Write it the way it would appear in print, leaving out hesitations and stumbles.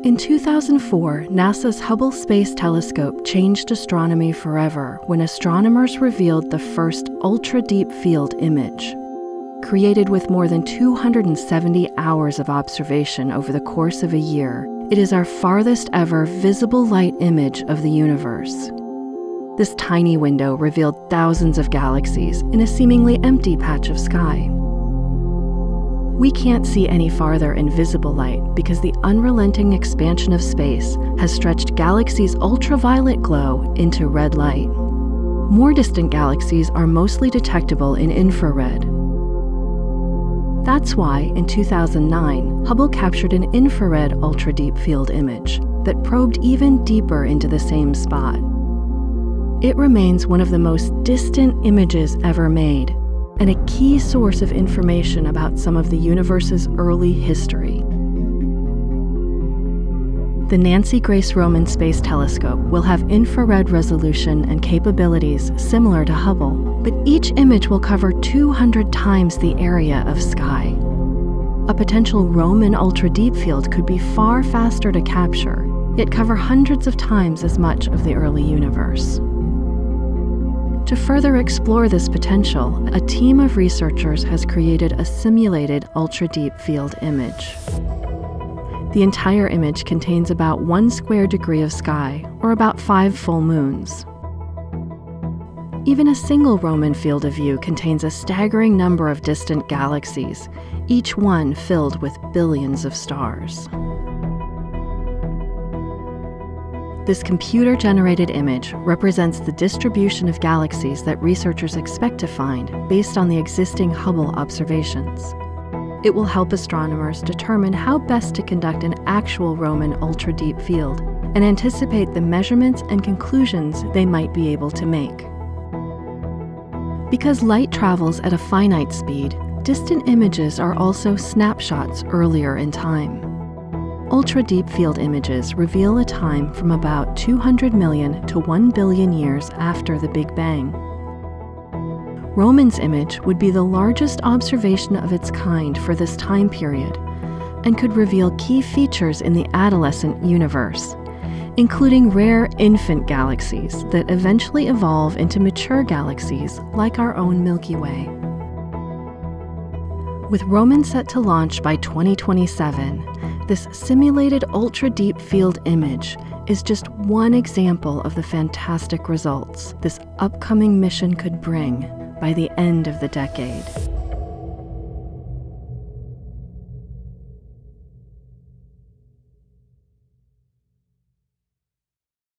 In 2004, NASA's Hubble Space Telescope changed astronomy forever when astronomers revealed the first Ultra-Deep Field Image. Created with more than 270 hours of observation over the course of a year, it is our farthest ever visible light image of the universe. This tiny window revealed thousands of galaxies in a seemingly empty patch of sky. We can't see any farther in visible light because the unrelenting expansion of space has stretched galaxies' ultraviolet glow into red light. More distant galaxies are mostly detectable in infrared. That's why, in 2009, Hubble captured an infrared ultra-deep field image that probed even deeper into the same spot. It remains one of the most distant images ever made, and a key source of information about some of the universe's early history. The Nancy Grace Roman Space Telescope will have infrared resolution and capabilities similar to Hubble, but each image will cover 200 times the area of sky. A potential Roman ultra-deep field could be far faster to capture, yet cover hundreds of times as much of the early universe. To further explore this potential, a team of researchers has created a simulated ultra-deep field image. The entire image contains about 1 square degree of sky, or about 5 full moons. Even a single Roman field of view contains a staggering number of distant galaxies, each one filled with billions of stars. This computer-generated image represents the distribution of galaxies that researchers expect to find based on the existing Hubble observations. It will help astronomers determine how best to conduct an actual Roman ultra-deep field and anticipate the measurements and conclusions they might be able to make. Because light travels at a finite speed, distant images are also snapshots earlier in time. Ultra-deep field images reveal a time from about 200 million to 1 billion years after the Big Bang. Roman's image would be the largest observation of its kind for this time period and could reveal key features in the adolescent universe, including rare infant galaxies that eventually evolve into mature galaxies like our own Milky Way. With Roman set to launch by 2027, this simulated ultra-deep field image is just one example of the fantastic results this upcoming mission could bring by the end of the decade.